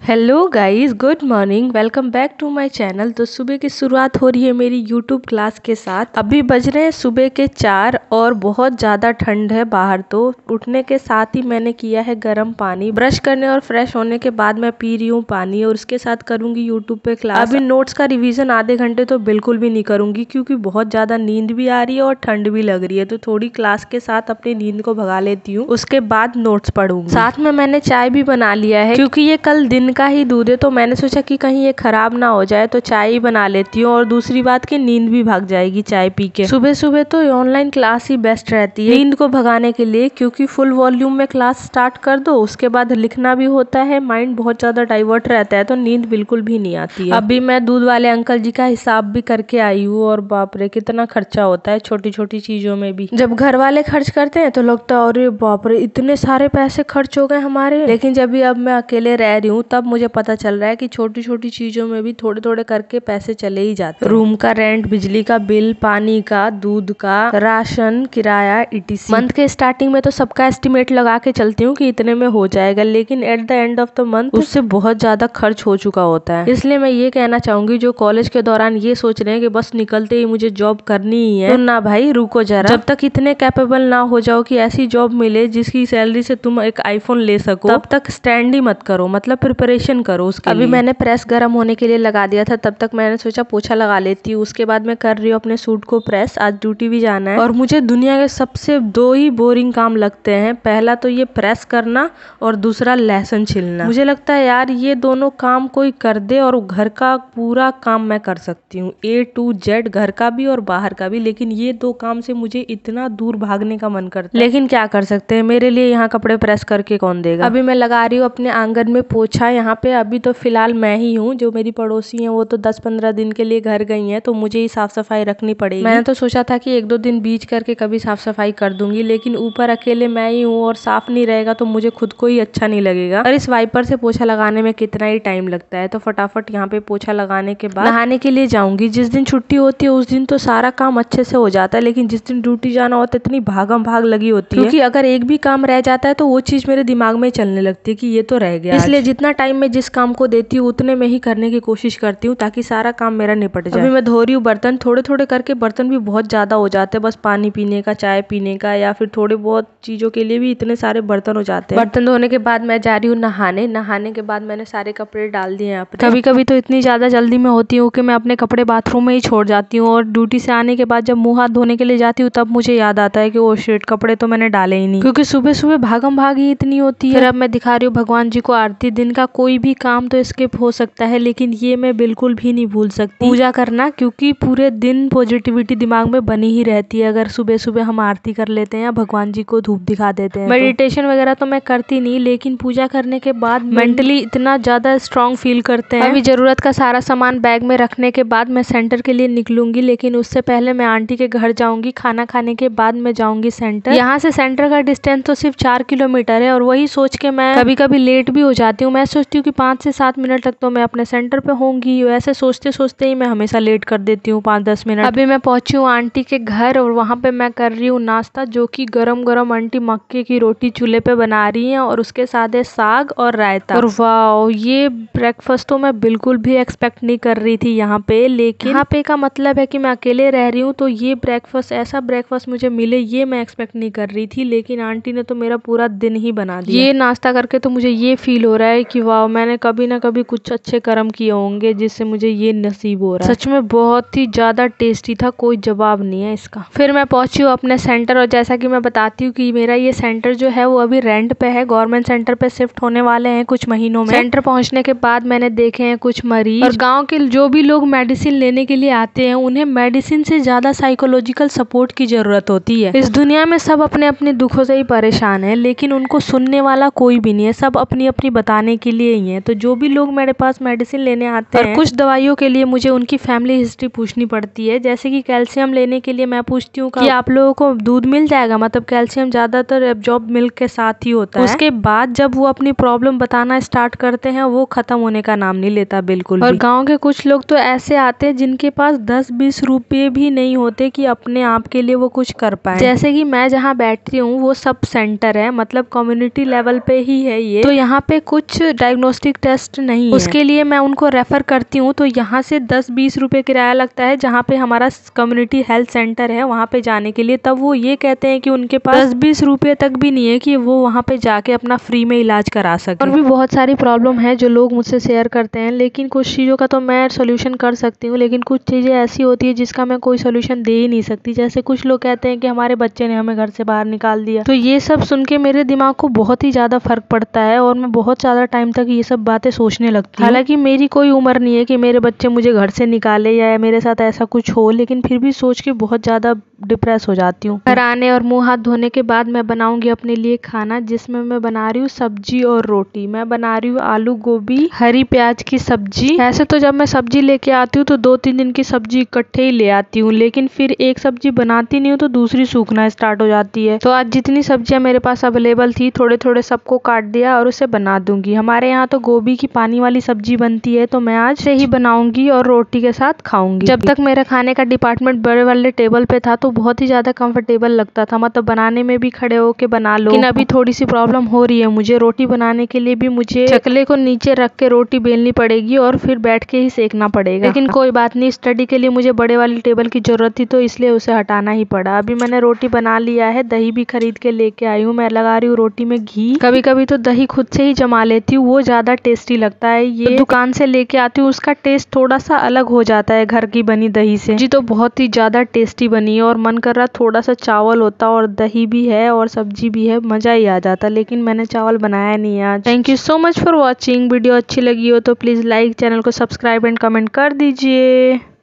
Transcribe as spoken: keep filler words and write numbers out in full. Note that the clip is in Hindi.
Hello guys, good morning. Welcome back to my channel. तो सुबह की शुरुआत हो रही है मेरी यूट्यूब क्लास के साथ। अभी बज रहे हैं सुबह के चार और बहुत ज़्यादा ठंड है बाहर। तो उठने के साथ ही मैंने किया है गर्म पानी। ब्रश करने और फ्रेश होने के बाद मैं पी रही हूँ पानी और उसके साथ करूँगी यूट्यूब पे क्लास। अभी नोट्स का रिविजन आधे घंटे तो बिल्कुल भी नहीं करूँगी क्योंकि बहुत ज़्यादा नींद भी आ रही है और ठंड भी लग रही है। तो थोड़ी क्लास के साथ अपनी नींद को भगा लेती हूँ, उसके बाद नोट्स पढ़ूंगी। साथ में मैंने चाय भी बना लिया है क्योंकि ये कल दिन का ही दूध है, तो मैंने सोचा कि कहीं ये खराब ना हो जाए, तो चाय ही बना लेती हूँ। और दूसरी बात कि नींद भी भाग जाएगी चाय पी के। सुबह सुबह तो ऑनलाइन क्लास ही बेस्ट रहती है नींद को भगाने के लिए, क्योंकि फुल वॉल्यूम में क्लास स्टार्ट कर दो, उसके बाद लिखना भी होता है, माइंड बहुत ज्यादा डाइवर्ट रहता है, तो नींद बिल्कुल भी नहीं आती है। अभी मैं दूध वाले अंकल जी का हिसाब भी करके आई हूँ और बाप रे कितना खर्चा होता है छोटी छोटी चीजों में भी। जब घर वाले खर्च करते हैं तो लगता है अरे बाप रे इतने सारे पैसे खर्च हो गए हमारे, लेकिन जब भी अब मैं अकेले रह रही हूँ तब मुझे पता चल रहा है कि छोटी छोटी चीजों में भी थोड़े थोड़े करके पैसे चले ही जाते हैं। रूम का रेंट, बिजली का बिल, पानी का, दूध का, राशन, किराया, इटीसी। मंथ के स्टार्टिंग में तो सबका एस्टिमेट लगा के चलती हूँ कि इतने में हो जाएगा, लेकिन at the end of the month उससे बहुत ज्यादा खर्च हो चुका होता है। इसलिए मैं ये कहना चाहूंगी जो कॉलेज के दौरान ये सोच रहे हैं कि बस निकलते ही मुझे जॉब करनी ही है, तो ना भाई रुको जरा। जब तक इतने कैपेबल ना हो जाओ कि ऐसी जॉब मिले जिसकी सैलरी से तुम एक आईफोन ले सको, तब तक स्टैंड ही मत करो, मतलब प्रिपरेशन करो उसके लिए। अभी मैंने प्रेस गर्म होने के लिए लगा दिया था, तब तक मैंने सोचा पोछा लगा लेती हूँ। उसके बाद मैं कर रही हूँ अपने सूट को प्रेस। आज ड्यूटी भी जाना है और मुझे दुनिया के सबसे दो ही बोरिंग काम लगते हैं। पहला तो ये प्रेस करना और दूसरा लहसुन छिलना। मुझे लगता है यार ये दोनों काम कोई कर दे और घर का पूरा काम मैं कर सकती हूँ, ए टू जेड, घर का भी और बाहर का भी। लेकिन ये दो काम से मुझे इतना दूर भागने का मन करता है, लेकिन क्या कर सकते हैं, मेरे लिए यहाँ कपड़े प्रेस करके कौन देगा। अभी मैं लगा रही हूँ अपने आंगन में पोछा। यहाँ पे अभी तो फिलहाल मैं ही हूँ, जो मेरी पड़ोसी हैं वो तो दस पंद्रह दिन के लिए घर गई हैं, तो मुझे ही साफ सफाई रखनी पड़ेगी। मैंने तो सोचा था कि एक दो दिन बीच करके कभी साफ सफाई कर दूंगी, लेकिन ऊपर अकेले मैं ही हूँ और साफ नहीं रहेगा तो मुझे खुद को ही अच्छा नहीं लगेगा। और इस वाइपर से पोछा लगाने में कितना ही टाइम लगता है, तो फटाफट यहाँ पे पोछा लगाने के बाद नहाने के लिए जाऊंगी। जिस दिन छुट्टी होती है उस दिन तो सारा काम अच्छे से हो जाता है, लेकिन जिस दिन ड्यूटी जाना होता है इतनी भागम भाग लगी होती है, क्योंकि अगर एक भी काम रह जाता है तो वो चीज मेरे दिमाग में चलने लगती है कि ये तो रह गया। इसलिए जितना टाइम मैं जिस काम को देती हूँ उतने में ही करने की कोशिश करती हूँ ताकि सारा काम मेरा निपट जाए। अभी मैं धो रही हूँ बर्तन, थोड़े थोड़े करके बर्तन भी बहुत ज्यादा हो जाते हैं, बस पानी पीने का, चाय पीने का, या फिर थोड़े बहुत चीजों के लिए भी इतने सारे बर्तन हो जाते हैं। बर्तन धोने के बाद मैं जा रही हूँ नहाने। नहाने के बाद मैंने सारे कपड़े डाल दिए यहाँ पे। कभी कभी तो इतनी ज्यादा जल्दी में होती हूँ कि मैं अपने कपड़े बाथरूम में ही छोड़ जाती हूँ, और ड्यूटी से आने के बाद जब मुंह हाथ धोने के लिए जाती हूँ तब मुझे याद आता है कि ओ शिट, कपड़े तो मैंने डाले ही नहीं, क्योंकि सुबह सुबह भागम भाग ही इतनी होती है। फिर अब मैं दिखा रही हूँ भगवान जी को आरती। दिन का कोई भी काम तो स्किप हो सकता है, लेकिन ये मैं बिल्कुल भी नहीं भूल सकती पूजा करना, क्योंकि पूरे दिन पॉजिटिविटी दिमाग में बनी ही रहती है अगर सुबह सुबह हम आरती कर लेते हैं या भगवान जी को धूप दिखा देते हैं। मेडिटेशन तो। वगैरह तो मैं करती नहीं, लेकिन पूजा करने के बाद मेंटली इतना ज्यादा स्ट्रांग फील करते हैं। अभी जरूरत का सारा सामान बैग में रखने के बाद मैं सेंटर के लिए निकलूंगी, लेकिन उससे पहले मैं आंटी के घर जाऊंगी। खाना खाने के बाद मैं जाऊंगी सेंटर। यहाँ से सेंटर का डिस्टेंस तो सिर्फ चार किलोमीटर है, और वही सोच के मैं कभी कभी लेट भी हो जाती हूँ। मैं सोचती हूँ कि पाँच से सात मिनट तक तो मैं अपने सेंटर पे होंगी, ऐसे सोचते सोचते ही मैं हमेशा लेट कर देती हूँ पाँच दस मिनट। अभी मैं पहुंची हूँ आंटी के घर और वहाँ पे मैं कर रही हूँ नाश्ता, जो कि गरम गरम आंटी मक्के की रोटी चूल्हे पे बना रही हैं और उसके साथ है साग और रायता। और वाह, ये ब्रेकफास्ट तो मैं बिल्कुल भी एक्सपेक्ट नहीं कर रही थी यहाँ पे, लेकिन यहाँ पे का मतलब है कि मैं अकेले रह रही हूँ, तो ये ब्रेकफास्ट, ऐसा ब्रेकफास्ट मुझे मिले ये मैं एक्सपेक्ट नहीं कर रही थी, लेकिन आंटी ने तो मेरा पूरा दिन ही बना दिया। ये नाश्ता करके तो मुझे ये फील हो रहा है कि वाह, मैंने कभी ना कभी कुछ अच्छे कर्म किए होंगे जिससे मुझे ये नसीब हो रहा है। सच में बहुत ही ज्यादा टेस्टी था, कोई जवाब नहीं है इसका। फिर मैं पहुंची हूँ अपने सेंटर, और जैसा कि मैं बताती हूँ कि मेरा ये सेंटर जो है वो अभी रेंट पे है, गवर्नमेंट सेंटर पे शिफ्ट होने वाले हैं कुछ महीनों में। सेंटर पहुंचने के बाद मैंने देखे हैं कुछ मरीज, और गाँव के जो भी लोग मेडिसिन लेने के लिए आते हैं उन्हें मेडिसिन से ज्यादा साइकोलॉजिकल सपोर्ट की जरूरत होती है। इस दुनिया में सब अपने अपने दुखों से ही परेशान है, लेकिन उनको सुनने वाला कोई भी नहीं है, सब अपनी अपनी बताने के लिए ही है। तो जो भी लोग मेरे पास मेडिसिन लेने आते हैं, कुछ दवाइयों के लिए मुझे उनकी फैमिली हिस्ट्री पूछनी पड़ती है। जैसे कि कैल्शियम लेने के लिए मैं पूछती हूँ कि आप लोगों को दूध मिल जाएगा, मतलब कैल्शियम ज्यादातर एब्जॉर्ब मिल्क के साथ ही होता है। उसके बाद जब वो अपनी प्रॉब्लम बताना स्टार्ट करते हैं वो खत्म होने का नाम नहीं लेता बिल्कुल। और गाँव के कुछ लोग तो ऐसे आते हैं जिनके पास दस बीस रुपये भी नहीं होते कि अपने आप के लिए वो कुछ कर पाए। जैसे कि मैं जहाँ बैठती हूँ वो सब सेंटर है, मतलब कम्युनिटी लेवल पे ही है ये, तो यहाँ पे कुछ डायग्नोस्टिक टेस्ट नहीं है, उसके लिए मैं उनको रेफर करती हूँ। तो यहाँ से दस बीस रुपए किराया लगता है जहाँ पे हमारा कम्युनिटी हेल्थ सेंटर है वहाँ पे जाने के लिए। तब वो ये कहते हैं कि उनके पास दस बीस रुपए तक भी नहीं है कि वो वहाँ पे जाके अपना फ्री में इलाज करा सके। और भी बहुत सारी प्रॉब्लम है जो लोग मुझसे शेयर करते हैं, लेकिन कुछ चीज़ों का तो मैं सोल्यूशन कर सकती हूँ, लेकिन कुछ चीज़ें ऐसी होती है जिसका मैं कोई सोल्यूशन दे ही नहीं सकती। जैसे कुछ लोग कहते हैं कि हमारे बच्चे ने हमें घर से बाहर निकाल दिया, तो ये सब सुन के मेरे दिमाग को बहुत ही ज़्यादा फर्क पड़ता है और मैं बहुत ज़्यादा टाइम तक ये सब बातें सोचने लगती हूँ। हालांकि मेरी कोई उम्र नहीं है कि मेरे बच्चे मुझे घर से निकाले या मेरे साथ ऐसा कुछ हो, लेकिन फिर भी सोच के बहुत ज़्यादा डिप्रेस हो जाती हूँ। घर आने और मुंह हाथ धोने के बाद मैं बनाऊंगी अपने लिए खाना, जिसमें मैं बना रही हूँ सब्जी और रोटी। मैं बना रही हूँ आलू गोभी हरी प्याज की सब्जी। ऐसे तो जब मैं सब्जी लेके आती हूँ तो दो तीन दिन की सब्जी इकट्ठे ही ले आती हूँ, लेकिन फिर एक सब्जी बनाती नहीं हूँ तो दूसरी सूखना स्टार्ट हो जाती है। तो आज जितनी सब्जियां मेरे पास अवेलेबल थी थोड़े थोड़े सबको काट दिया और उसे बना दूंगी। हमारे यहाँ तो गोभी की पानी वाली सब्जी बनती है, तो मैं आज से ही बनाऊंगी और रोटी के साथ खाऊंगी। जब तक मेरे खाने का डिपार्टमेंट बड़े वाले टेबल पे था तो बहुत ही ज्यादा कंफर्टेबल लगता था, मतलब बनाने में भी खड़े होके बना लो। लेकिन अभी थोड़ी सी प्रॉब्लम हो रही है मुझे, रोटी बनाने के लिए भी मुझे चकले को नीचे रख के रोटी बेलनी पड़ेगी और फिर बैठ के ही सेकना पड़ेगा। लेकिन कोई बात नहीं, स्टडी के लिए मुझे बड़े वाली टेबल की जरूरत थी तो इसलिए उसे हटाना ही पड़ा। अभी मैंने रोटी बना लिया है, दही भी खरीद के लेके आई हूँ। मैं लगा रही हूँ रोटी में घी। कभी कभी तो दही खुद से ही जमा लेती हूँ, वो ज्यादा टेस्टी लगता है। ये तो दुकान से लेके आती हूँ, उसका टेस्ट थोड़ा सा अलग हो जाता है घर की बनी दही से। जी तो बहुत ही ज्यादा टेस्टी बनी है और मन कर रहा थोड़ा सा चावल होता और दही भी है और सब्जी भी है, मजा ही आ जाता, लेकिन मैंने चावल बनाया नहीं आज। Thank you so much for watching. Video अच्छी लगी हो तो प्लीज लाइक, चैनल को सब्सक्राइब एंड कमेंट कर दीजिए।